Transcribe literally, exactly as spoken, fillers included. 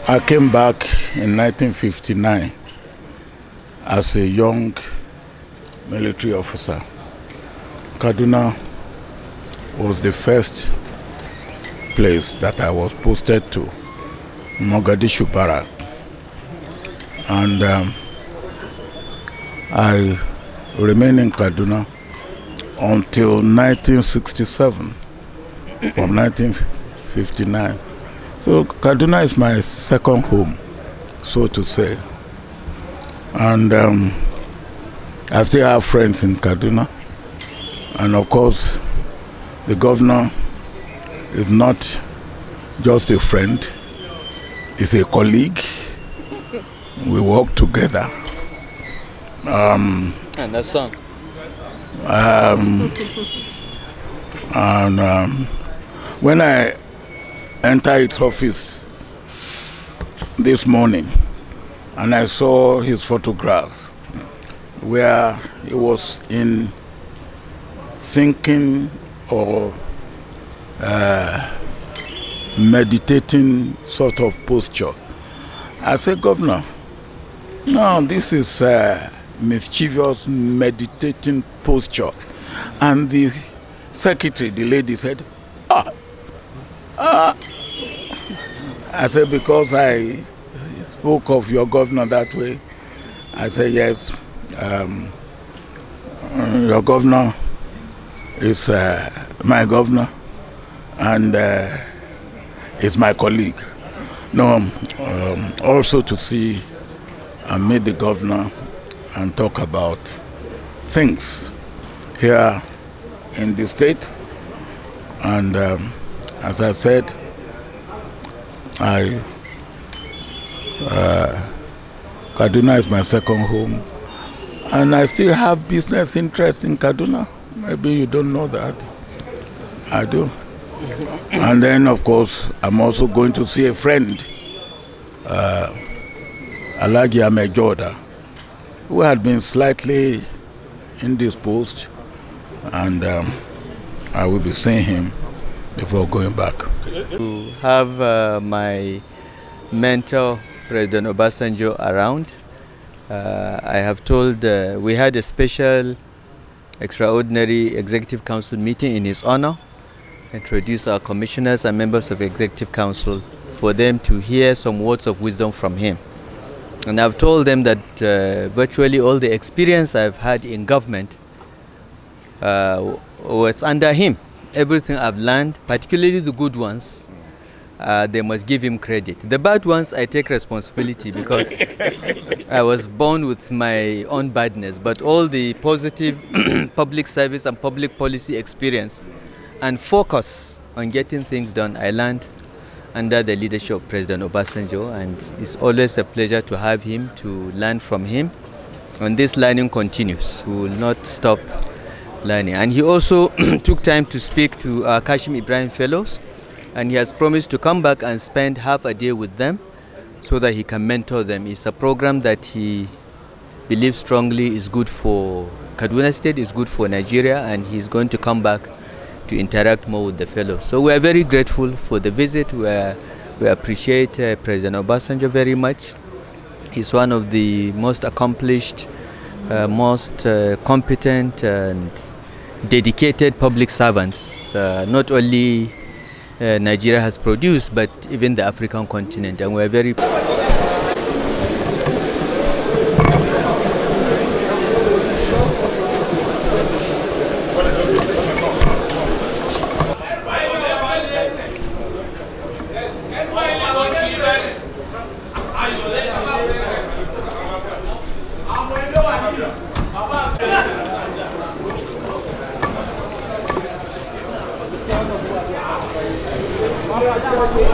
I came back in nineteen fifty-nine as a young military officer. Kaduna was the first place that I was posted to, Mogadishu Barrack. And um, I remained in Kaduna until nineteen sixty-seven, from nineteen fifty-nine. So Kaduna is my second home, so to say. And um, I still have friends in Kaduna. And of course, the governor is not just a friend, he's a colleague. We work together. Um, and that song. Um, and um, when I entered its office this morning, and I saw his photograph where he was in thinking or uh, meditating sort of posture, I said, Governor, no, this is uh, mischievous meditating posture. And the secretary, the lady, said, ah, ah. I said, because I spoke of your governor that way. I said, yes, um, your governor is uh, my governor and uh, is my colleague. No, um, also to see and meet the governor and talk about things here in the state. And um, as I said, I uh, Kaduna is my second home, and I still have business interest in Kaduna. Maybe you don't know that. I do. And then, of course, I'm also going to see a friend, uh, Alhaji Amejoda, who had been slightly indisposed, and um, I will be seeing him before going back. To have uh, my mentor, President Obasanjo, around, uh, I have told, uh, we had a special extraordinary Executive Council meeting in his honor, introduce our commissioners and members of Executive Council for them to hear some words of wisdom from him. And I've told them that uh, virtually all the experience I've had in government uh, was under him. Everything I've learned, particularly the good ones, uh, they must give him credit. The bad ones, I take responsibility because I was born with my own badness. But all the positive public service and public policy experience and focus on getting things done, I learned under the leadership of President Obasanjo, and it's always a pleasure to have him, to learn from him. And this learning continues. We will not stop learning. And he also took time to speak to our Kashim Ibrahim Fellows, and he has promised to come back and spend half a day with them so that he can mentor them. It's a program that he believes strongly is good for Kaduna State, is good for Nigeria, and he's going to come back to interact more with the fellows. So we are very grateful for the visit. We, are, we appreciate uh, President Obasanjo very much. He's one of the most accomplished, uh, most uh, competent and dedicated public servants, uh, not only uh, Nigeria has produced, but even the African continent. And we are very Thank you.